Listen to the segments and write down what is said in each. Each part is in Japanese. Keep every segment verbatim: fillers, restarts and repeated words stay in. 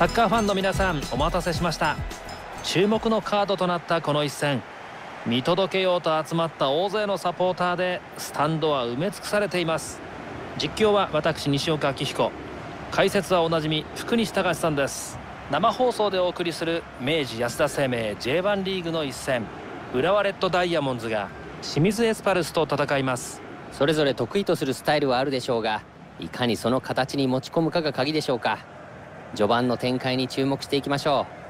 サッカーファンの皆さん、お待たせしました。注目のカードとなったこの一戦、見届けようと集まった大勢のサポーターでスタンドは埋め尽くされています。実況は私、西岡明彦。解説はおなじみ福西隆さんです。生放送でお送りする明治安田生命 ジェイワン リーグの一戦、浦和レッドダイヤモンズが清水エスパルスと戦います。 それぞれ得意とするスタイルはあるでしょうが、いかにその形に持ち込むかが鍵でしょうか。序盤の展開に注目していきましょう。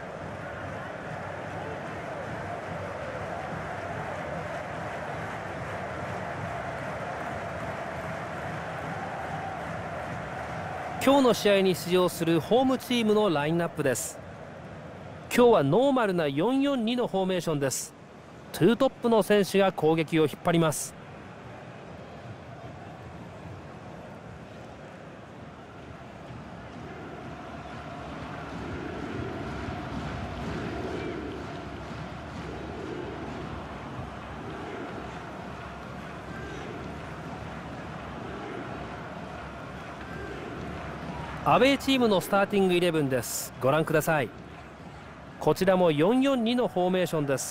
今日の試合に出場するホームチームのラインナップです。今日はノーマルな よんよんに のフォーメーションです。ツートップの選手が攻撃を引っ張ります。アウェーチームのスターティングイレブンです。ご覧ください。こちらも よんよんに のフォーメーションです。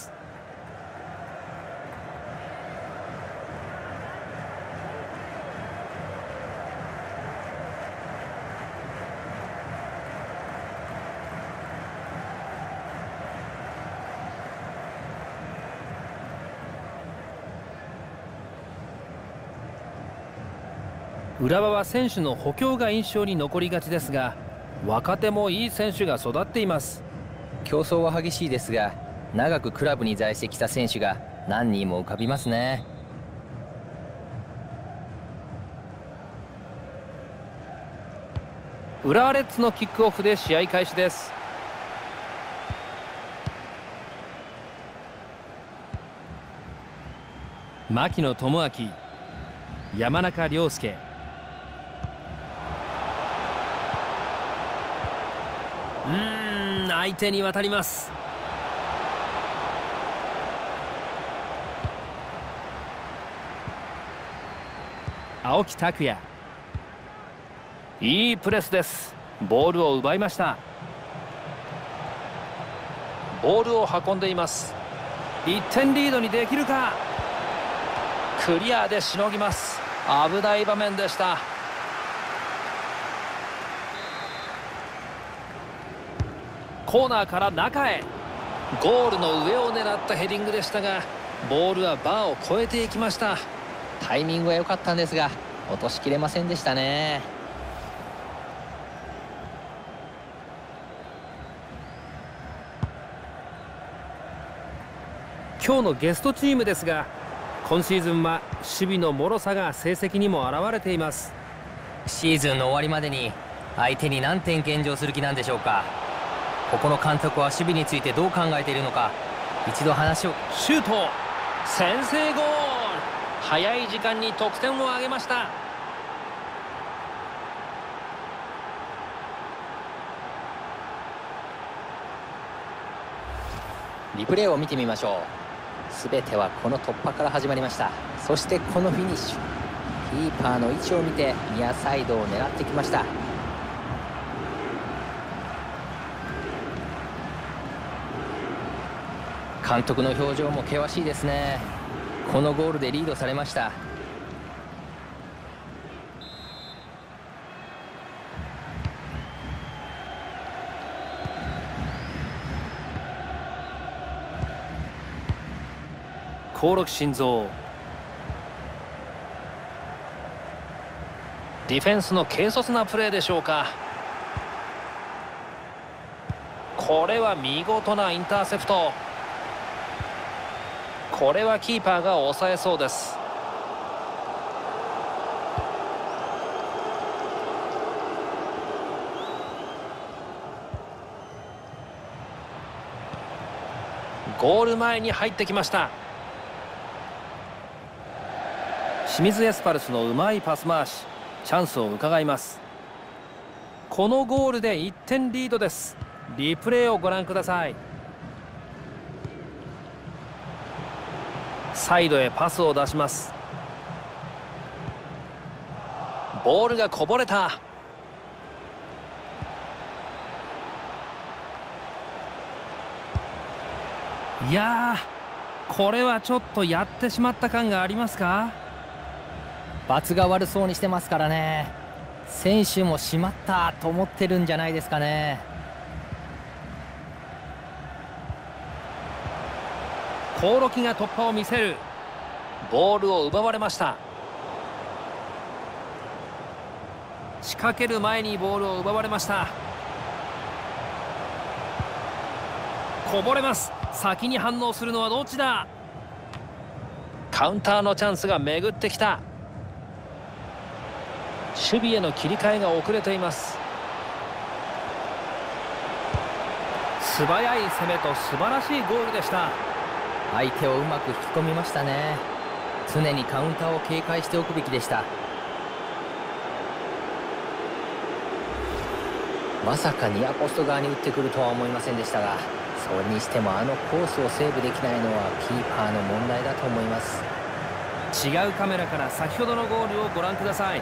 浦和は選手の補強が印象に残りがちですが、若手もいい選手が育っています。 競争は激しいですが、長くクラブに在籍した選手が何人も浮かびますね。 浦和レッズのキックオフで試合開始です。牧野智明、山中亮介、うーん相手に渡ります。青木拓也、いいプレスです。ボールを奪いました。ボールを運んでいます。いってんリードにできるか。クリアでしのぎます。危ない場面でした。コーナーから中へ、ゴールの上を狙ったヘディングでしたが、ボールはバーを越えていきました。 タイミングは良かったんですが、落としきれませんでしたね。 今日のゲストチームですが、今シーズンは守備の脆さが成績にも表れています。 シーズンの終わりまでに相手に何点献上する気なんでしょうか。ここの監督は守備についてどう考えているのか、一度話を。 シュート、先制ゴール。早い時間に得点を挙げました。 リプレイを見てみましょう。全てはこの突破から始まりました。そしてこのフィニッシュ、キーパーの位置を見てニアサイドを狙ってきました。監督の表情も険しいですね。このゴールでリードされました。 興梠慎三、ディフェンスの軽率なプレーでしょうか。これは見事なインターセプト。これはキーパーが抑えそうです。ゴール前に入ってきました。清水エスパルスのうまいパス回し、チャンスを伺います。このゴールでいってんリードです。リプレイをご覧ください。サイドへパスを出します。ボールがこぼれた。 いやー、これはちょっとやってしまった感がありますか。 罰が悪そうにしてますからね。選手もしまったと思ってるんじゃないですかね。 興梠が突破を見せる。ボールを奪われました。仕掛ける前にボールを奪われました。こぼれます。先に反応するのはどっちだ。カウンターのチャンスが巡ってきた。守備への切り替えが遅れています。素早い攻めと素晴らしいゴールでした。 相手をうまく引き込みましたね。常にカウンターを警戒しておくべきでした。まさかニアポスト側に打ってくるとは思いませんでしたが、それにしてもあのコースをセーブできないのはキーパーの問題だと思います。 違うカメラから先ほどのゴールをご覧ください。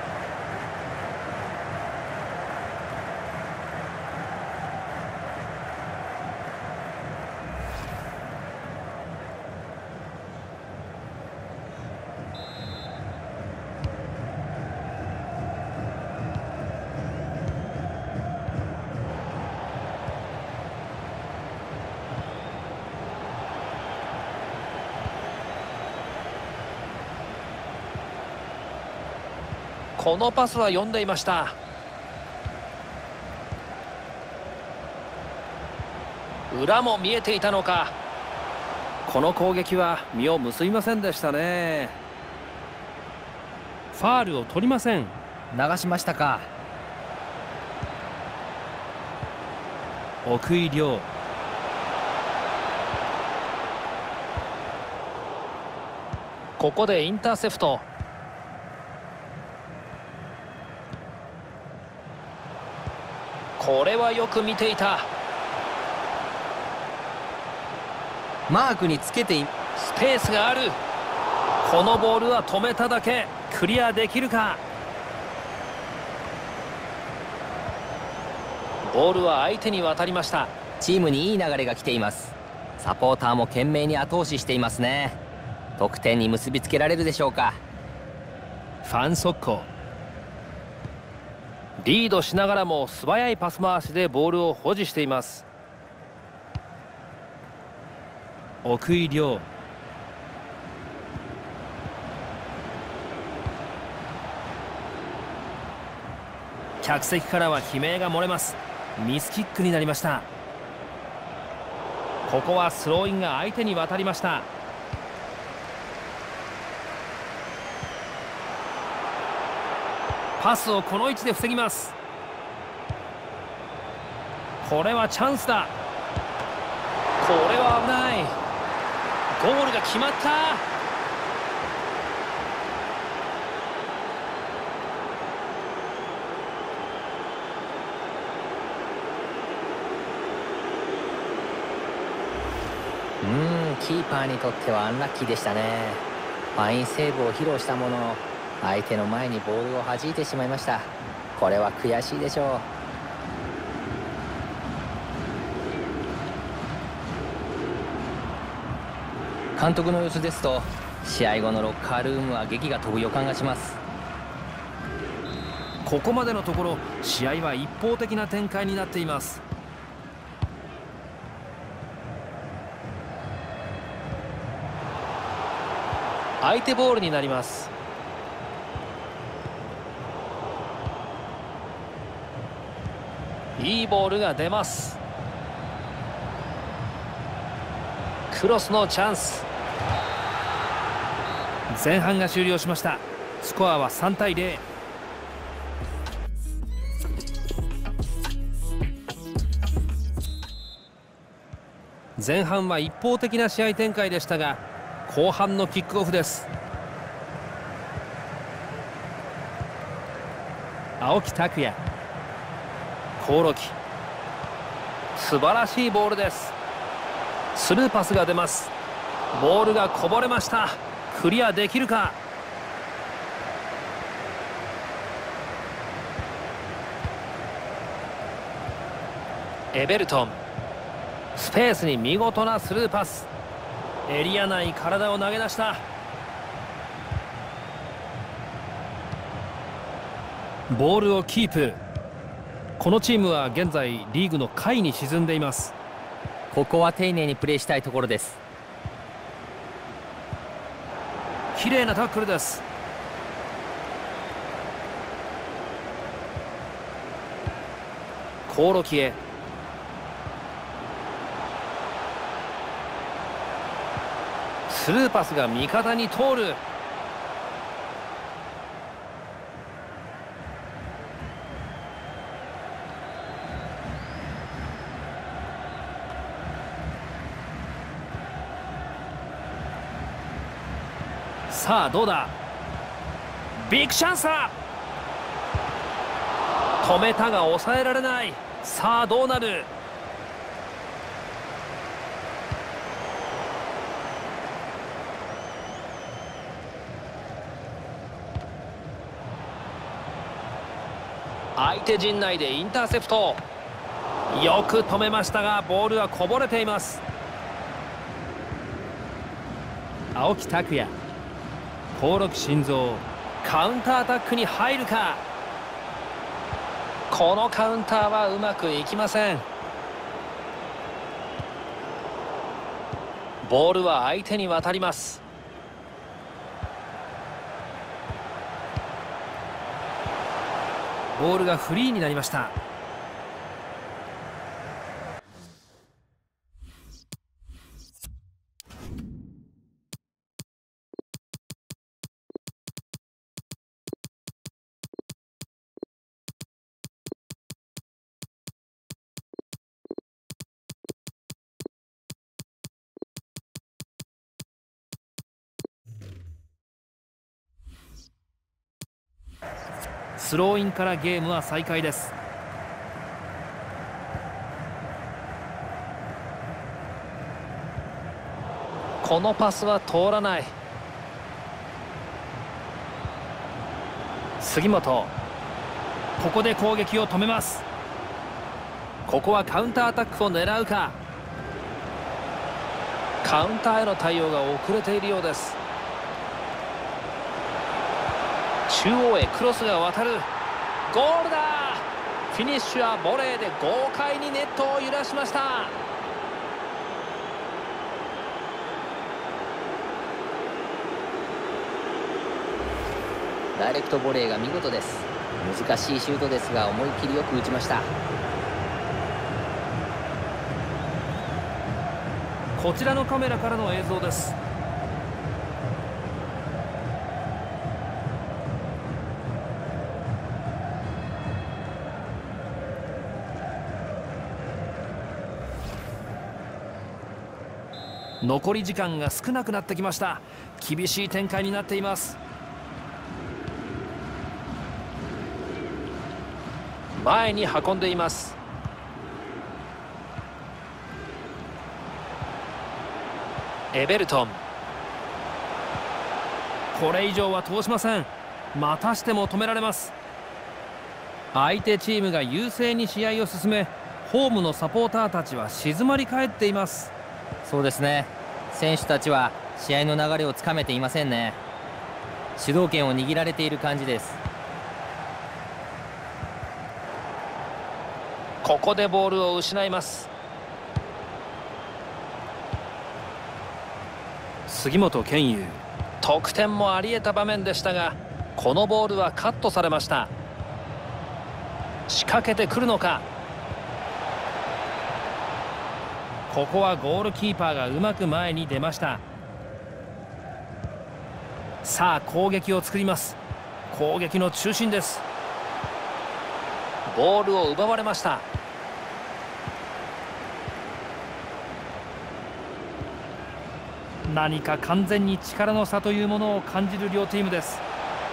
このパスは読んでいました。裏も見えていたのか。この攻撃は実を結びませんでしたね。ファールを取りません。 流しましたか。 奥井亮。ここでインターセプト。これはよく見ていた。 マークにつけてスペースがある。このボールは止めただけ。クリアできるか。ボールは相手に渡りました。 チームにいい流れが来ています。サポーターも懸命に後押ししていますね。得点に結びつけられるでしょうか。 ファン速攻。リードしながらも素早いパス回しでボールを保持しています。奥井亮。客席からは悲鳴が漏れます。ミスキックになりました。ここはスローインが相手に渡りました。パスをこの位置で防ぎます。これはチャンスだ。これは危ない。ゴールが決まった。 うーん、キーパーにとってはアンラッキーでしたね。ファインセーブを披露したものの、相手の前にボールを弾いてしまいました。これは悔しいでしょう。監督の様子ですと、試合後のロッカールームは檄が飛ぶ予感がします。 ここまでのところ試合は一方的な展開になっています。相手ボールになります。いいボールが出ます。クロスのチャンス。前半が終了しました。スコアはさんたいゼロ。前半は一方的な試合展開でしたが、後半のキックオフです。青木拓也。興梠。素晴らしいボールです。スルーパスが出ます。ボールがこぼれました。クリアできるか。エベルトン。 スペースに見事なスルーパス。エリア内、体を投げ出した。ボールをキープ。このチームは現在リーグの下位に沈んでいます。 ここは丁寧にプレーしたいところです。 綺麗なタックルです。コオロキへ。スルーパスが味方に通る。さあどうだ。ビッグチャンスだ。止めたが抑えられない。さあどうなる。相手陣内でインターセプト。よく止めましたがボールはこぼれています。青木拓也、興梠慎三、カウンターアタックに入るか。このカウンターはうまくいきません。ボールは相手に渡ります。ボールがフリーになりました。スローインからゲームは再開です。このパスは通らない。杉本、ここで攻撃を止めます。ここはカウンターアタックを狙うか。カウンターへの対応が遅れているようです。中央へクロスが渡る。ゴールだ。フィニッシュはボレーで豪快にネットを揺らしました。 ダイレクトボレーが見事です。難しいシュートですが思い切りよく打ちました。 こちらのカメラからの映像です。残り時間が少なくなってきました。厳しい展開になっています。前に運んでいます。エベルトン、これ以上は通しません。またしても止められます。相手チームが優勢に試合を進め、ホームのサポーターたちは静まり返っています。 そうですね、選手たちは試合の流れをつかめていませんね。主導権を握られている感じです。 ここでボールを失います。杉本健佑、得点もあり得た場面でしたが、このボールはカットされました。仕掛けてくるのか。ここはゴールキーパーがうまく前に出ました。さあ攻撃を作ります。攻撃の中心です。ボールを奪われました。何か完全に力の差というものを感じる両チームです。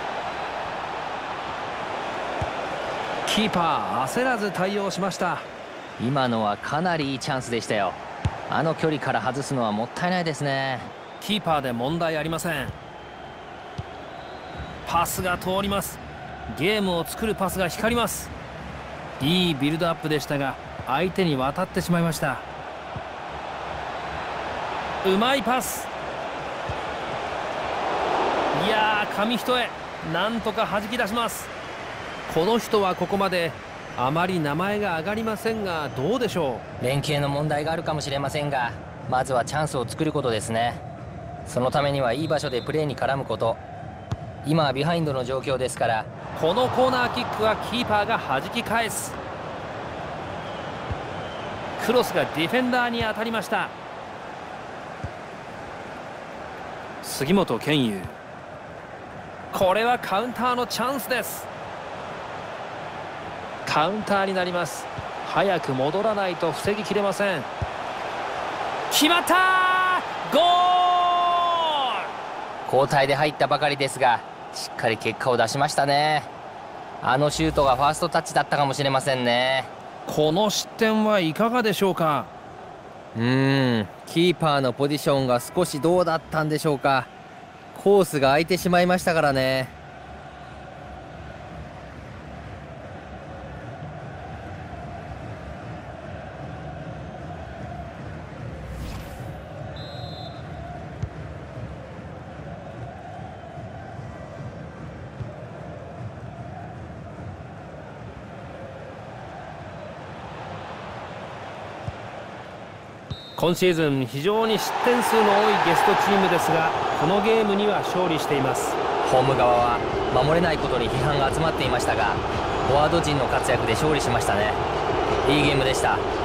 キーパー焦らず対応しました。 今のはかなりいいチャンスでしたよ。あの距離から外すのはもったいないですね。 キーパーで問題ありません。パスが通ります。ゲームを作るパスが光ります。いいビルドアップでしたが相手に渡ってしまいました。 うまいパス。いやー、紙一重、なんとか弾き出します。この人はここまであまり名前が挙がりませんが、どうでしょう。連携の問題があるかもしれませんが、まずはチャンスを作ることですね。そのためにはいい場所でプレーに絡むこと。今はビハインドの状況ですから。 このコーナーキックはキーパーが弾き返す。クロスがディフェンダーに当たりました。杉本健佑、これはカウンターのチャンスです。カウンターになります。早く戻らないと防ぎきれません。決まった、ゴール。 交代で入ったばかりですが、しっかり結果を出しましたね。あのシュートがファーストタッチだったかもしれませんね。 この失点はいかがでしょうか。 うーん、キーパーのポジションが少しどうだったんでしょうか。コースが空いてしまいましたからね。 今シーズン非常に失点数の多いゲストチームですが、このゲームには勝利しています。 ホーム側は守れないことに批判が集まっていましたが、フォワード陣の活躍で勝利しましたね。いいゲームでした。